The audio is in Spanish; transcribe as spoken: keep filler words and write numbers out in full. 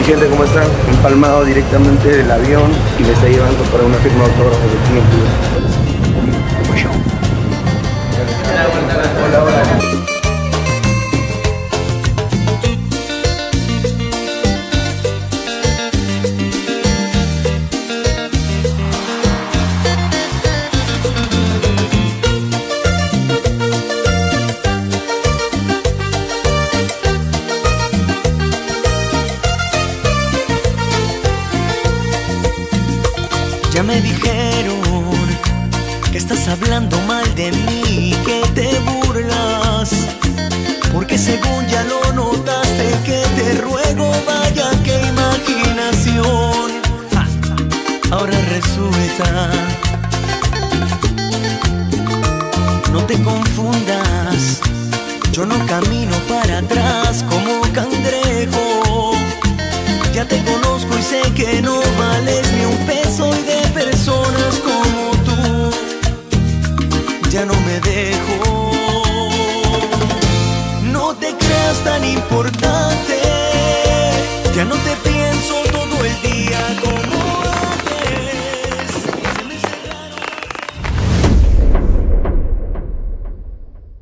gente, ¿cómo están? Empalmado directamente del avión y me está llevando para una firma de autógrafo de cliente. Como yo. Hola, hola. Ya me dijeron que estás hablando mal de mí, que te burlas, porque según ya lo notaste, que te ruego, vaya qué imaginación. Ja. Ahora resulta, no te confundas, yo no camino para atrás como cangrejo. Ya te conozco y sé que no vales ni un peso, y de personas como tú ya no me dejo. No te creas tan importante, ya no te